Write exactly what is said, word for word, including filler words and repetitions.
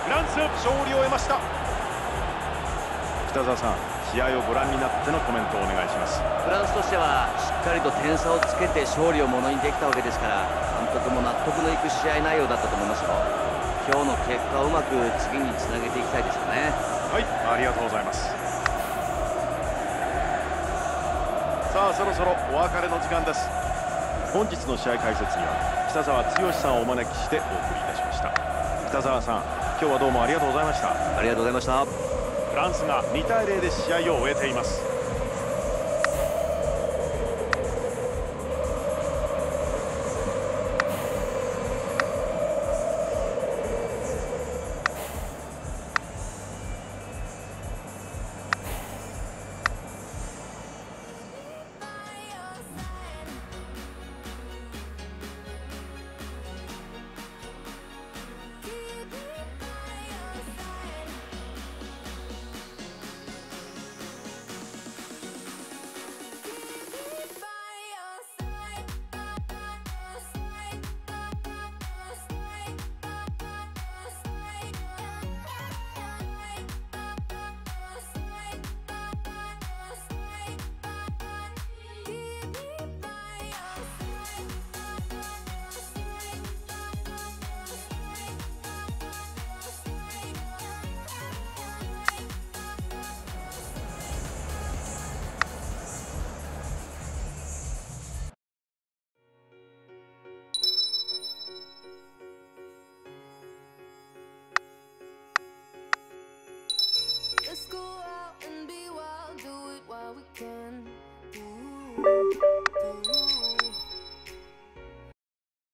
フランス勝利を得ました。北澤さん、試合をご覧になってのコメントをお願いします。 フランスとしてはしっかりと点差をつけて勝利をものにできたわけですから、監督も納得のいく試合内容だったと思いますよ。今日の結果をうまく次につなげていきたいですよね。 はい、ありがとうございます。さあ、そろそろお別れの時間です。本日の試合解説には北澤剛さんをお招きしてお送りいたしました。北澤さん、今日はどうもありがとうございました。 ありがとうございました。 フランスがにたいゼロで試合を終えています。